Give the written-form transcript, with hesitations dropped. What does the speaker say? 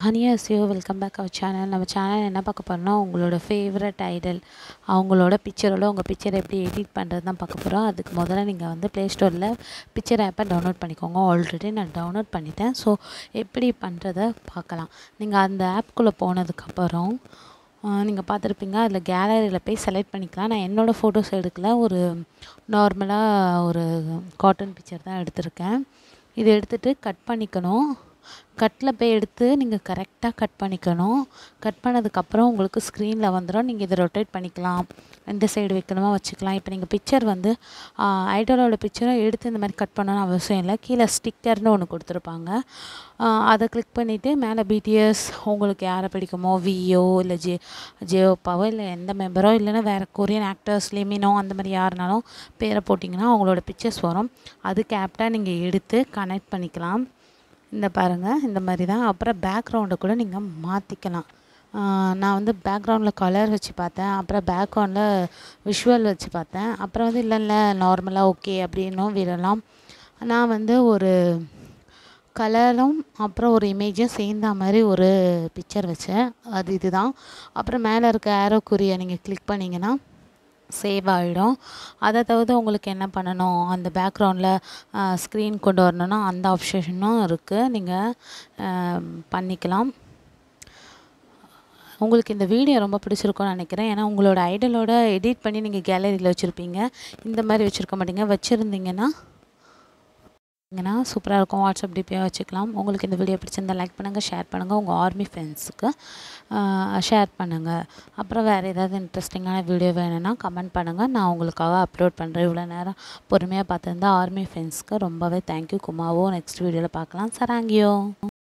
Annyeonghaseyo, welcome back our channel. நம்ம channel என்ன பார்க்க போகிறோம்னா, உங்களோட ஃபேவரட் ஐடல் அவங்களோட பிக்சரோட உங்கள் பிக்சரை எப்படி எடிட் பண்ணுறது தான் பார்க்க போகிறோம். அதுக்கு முதல்ல நீங்கள் வந்து ப்ளே ஸ்டோரில் பிக்சர் ஆப்பை டவுன்லோட் பண்ணிக்கோங்க. ஆல்ரெடி நான் டவுன்லோட் பண்ணிட்டேன். ஸோ எப்படி பண்ணுறதை பார்க்கலாம். நீங்கள் அந்த ஆப்குள்ளே போனதுக்கப்புறம் நீங்கள் பார்த்துருப்பீங்க, அதில் கேலரியில் போய் செலக்ட் பண்ணிக்கலாம். நான் என்னோடய ஃபோட்டோஸ் எடுக்கல, ஒரு நார்மலாக ஒரு காட்டன் பிக்சர் தான் எடுத்திருக்கேன். இது எடுத்துகிட்டு கட் பண்ணிக்கணும். கட்டில் போய் எடுத்து நீங்கள் கரெக்டாக கட் பண்ணிக்கணும். கட் பண்ணதுக்கப்புறம் உங்களுக்கு ஸ்க்ரீனில் வந்துடும். நீங்கள் இதை ரொட்டேட் பண்ணிக்கலாம், எந்த சைடு வைக்கணுமோ வச்சுக்கலாம். இப்போ நீங்கள் பிக்சர் வந்து ஐடலோட பிக்சரை எடுத்து இந்த மாதிரி கட் பண்ணணும்னு அவசியம் இல்லை. கீழே ஸ்டிக்கர்னு ஒன்று கொடுத்துருப்பாங்க. அதை கிளிக் பண்ணிவிட்டு மேலே BTS உங்களுக்கு யாரை பிடிக்குமோ, வியோ இல்லை ஜேஓப்பாவோ இல்லை எந்த மெம்பரோ இல்லைன்னா வேறு கொரியன் ஆக்டர்ஸ் லிமினோ அந்த மாதிரி யாருனாலும் பேரை போட்டிங்கன்னா அவங்களோட பிக்சர்ஸ் வரும். அதுக்கு ஆப்டாக நீங்கள் எடுத்து கனெக்ட் பண்ணிக்கலாம். இந்த பாருங்கள், இந்த மாதிரி தான். அப்புறம் பேக்ரவுண்டை கூட நீங்கள் மாற்றிக்கலாம். நான் வந்து பேக்ரவுண்டில் கலர் வச்சு பார்த்தேன், அப்புறம் பேக்ரவுண்டில் விஷுவல் வச்சு பார்த்தேன். அப்புறம் வந்து இல்லை நார்மலாக ஓகே அப்படின்னும் விடலாம். நான் வந்து ஒரு கலரும் அப்புறம் ஒரு இமேஜும் சேர்ந்த மாதிரி ஒரு பிக்சர் வச்சேன். அது இதுதான். அப்புறம் மேலே இருக்க ஆரோக்குறியை நீங்கள் கிளிக் பண்ணிங்கன்னா சேவ் ஆகிடும். அதை தவிர்த்து உங்களுக்கு என்ன பண்ணணும், அந்த பேக்ரவுண்டில் ஸ்க்ரீன் கொண்டு வரணுன்னா அந்த ஆப்ஷனும் இருக்குது, நீங்கள் பண்ணிக்கலாம். உங்களுக்கு இந்த வீடியோ ரொம்ப பிடிச்சிருக்கும்னு நினைக்கிறேன். ஏன்னா உங்களோட ஐடலோட எடிட் பண்ணி நீங்கள் கேலரியில் வச்சுருப்பீங்க. இந்த மாதிரி வச்சுருக்க மாட்டீங்க. வச்சுருந்தீங்கன்னா சூப்பராக இருக்கும். வாட்ஸ்அப் டிபியாக வச்சுக்கலாம். உங்களுக்கு இந்த வீடியோ பிடிச்சிருந்தால் லைக் பண்ணுங்கள், ஷேர் பண்ணுங்கள், உங்கள் ஆர்மி ஃப்ரெண்ட்ஸுக்கு ஷேர் பண்ணுங்கள். அப்புறம் வேறு ஏதாவது இன்ட்ரெஸ்டிங்கான வீடியோ வேணும்னா கமெண்ட் பண்ணுங்கள், நான் உங்களுக்காக அப்லோட் பண்ணுறேன். இவ்வளோ நேரம் பொறுமையாக பார்த்துருந்தா ஆர்மி ஃப்ரெண்ட்ஸ்க்கு ரொம்பவே தேங்க்யூ. குமாவோ நெக்ஸ்ட் வீடியோவில் பார்க்கலாம். சராங்கியோ.